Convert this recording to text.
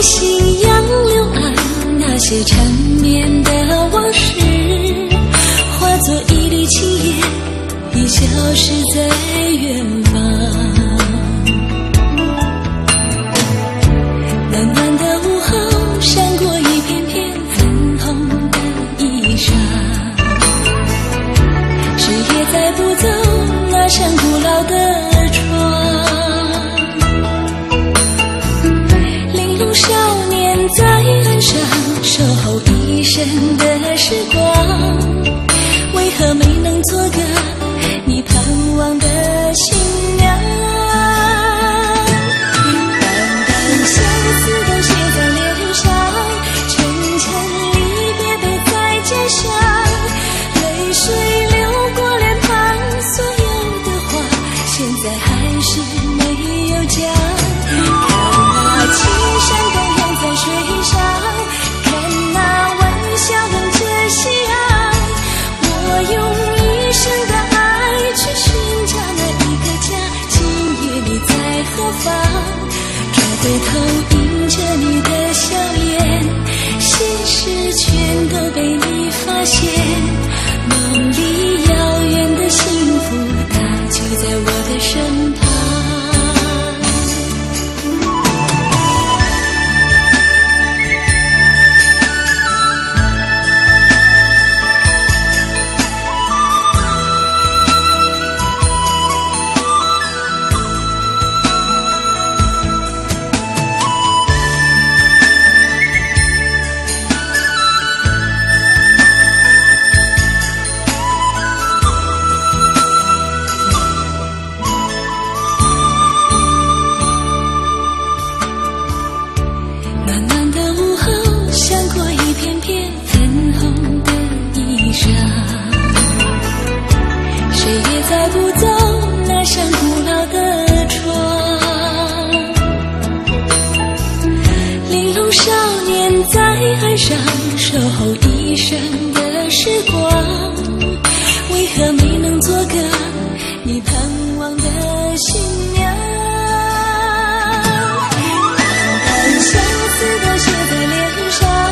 信杨柳岸，那些缠绵的往事，化作一缕青烟，已消失在远方。暖暖的午后，闪过一片片粉红的衣裳。谁也带不走那扇古老的窗。玲珑少年在岸上守候一生的时光，为何没能做个你盼望的新娘？淡淡相思都写在脸上，沉沉离别背在肩上，泪水流过脸庞，所有的话现在还是没有讲。看那青山荡漾在水上，看那晚霞吻着夕阳，我用一生的爱去寻找那一个家。今夜你在何方？转回头迎着你的笑颜，现实全都被你发现。梦里遥远的幸福，它就在我的身旁。暖暖的午后，闪过一片片粉红的衣裳。谁也载不走那扇古老的窗。玲珑少年在岸上守候一生的时光，为何没能做个你盼望的新娘？相思都写在脸上，